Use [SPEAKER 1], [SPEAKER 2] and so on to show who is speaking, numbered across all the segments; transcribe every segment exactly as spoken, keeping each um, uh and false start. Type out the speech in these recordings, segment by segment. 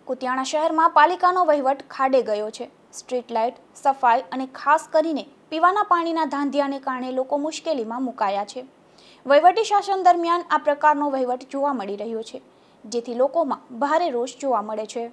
[SPEAKER 1] કુતિયાણા શહેરમાં પાલિકાનો વહીવટ ખાડે ગયો છે। સ્ટ્રીટ લાઇટ, સફાઈ અને ખાસ કરીને પીવાના પાણીના ધાંધિયાને કારણે લોકો મુશ્કેલીમાં મુકાયા છે। વહીવટી શાસન દરમિયાન આ પ્રકારનો વહીવટ જોવા મળી રહ્યો છે, જેથી લોકોમાં ભારે રોષ જોવા મળે છે।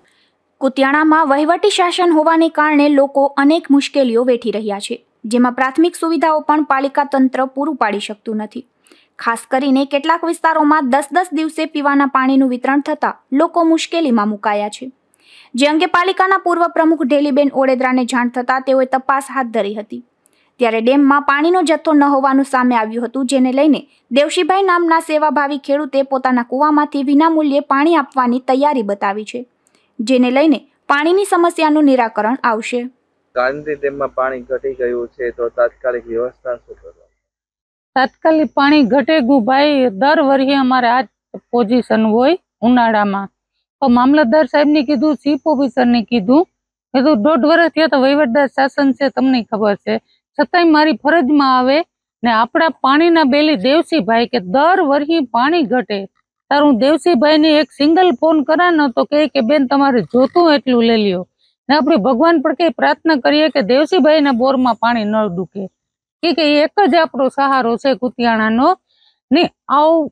[SPEAKER 1] કુતિયાણામાં વહીવટી શાસન હોવાને કારણે લોકો અનેક મુશ્કેલીઓ વેઠી રહ્યા છે, જેમાં પ્રાથમિક સુવિધાઓ પણ પાલિકા તંત્ર પૂરું પાડી શકતું નથી। ખાસ કરીને કેટલાક વિસ્તારોમાં દસ દસ દિવસે પીવાના પાણીનું વિતરણ થતાં લોકો મુશ્કેલીમાં મુકાયા છે, જે અંગે પાલિકાના પૂર્વ પ્રમુખ ઢેલીબેન ઓડેદરાને જાણ થતાં તેઓએ તપાસ હાથ ધરી હતી। ત્યારે ડેમમાં પાણીનો જથ્થો ન હોવાનું સામે આવ્યું હતું, જેને લઈને દેવશીભાઈ નામના સેવાભાવી ખેડૂતે પોતાના કૂવામાંથી વિનામૂલ્યે પાણી આપવાની તૈયારી બતાવી છે, જેને લઈને પાણીની સમસ્યાનું નિરાકરણ આવશે।
[SPEAKER 2] ગાંધી ડેમમાં પાણી ઘટી ગયું છે, તો તાત્કાલિક વ્યવસ્થા શું કરવા?
[SPEAKER 3] તાત્કાલિક પાણી ઘટે ગયું ભાઈ। દર વર્ષે અમારે આ પોઝિશન હોય ઉનાળામાં, તો મામલતદાર સાહેબ ને કીધું, ચીફ ઓફિસર ને કીધું, કીધું દોઢ વર્ષ થયા તો વહીવટદાર શાસન છે, તમને ખબર છે, છતાંય મારી ફરજમાં આવે ને આપણા પાણીના બેલી દેવસીભાઈ કે દર વર્ષે પાણી ઘટે, તારું દેવસીભાઈ ને એક સિંગલ ફોન કરાનો તો કે બેન તમારે જોતું એટલું લઈ લ્યો ને આપણે ભગવાન પર કઈ પ્રાર્થના કરીએ કે દેવસીભાઈ ના બોરમાં પાણી ન ડૂકે, કે એક જ આપણો સહારો છે કુતિયાણાનો ને। આવ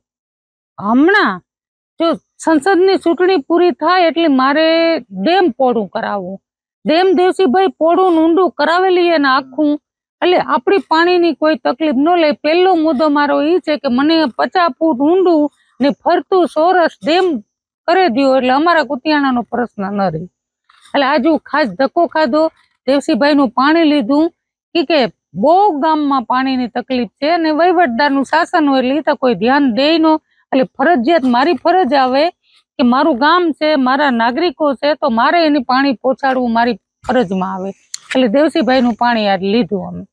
[SPEAKER 3] હમણાં જો સંસદની ચૂંટણી પૂરી થાય એટલે મારે ડેમ પોડું કરાવવું, ડેમ દેવસીભાઈ પોડું ઊંડું કરાવેલી ને આખું, એટલે આપણી પાણીની કોઈ તકલીફ ન લે। પહેલો મુદ્દો મારો એ છે કે મને પચાસ ફૂટ ઊંડું ને ફરતું સોરસ ડેમ કરી દો, એટલે અમારા કુતિયાણાનો પ્રશ્ન ન રહે। એટલે આજુ ખાસ ધક્કો ખાધો, દેવસીભાઈ નું પાણી લીધું, કે બહુ ગામમાં પાણીની તકલીફ છે અને વહીવટદારનું શાસન હોય એટલે એ તો કોઈ ધ્યાન દે ન, એટલે ફરજિયાત મારી ફરજ આવે કે મારું ગામ છે, મારા નાગરિકો છે, તો મારે એની પાણી પહોંચાડવું મારી ફરજમાં આવે, એટલે દેવસીભાઈ નું પાણી આજ લીધું અમે।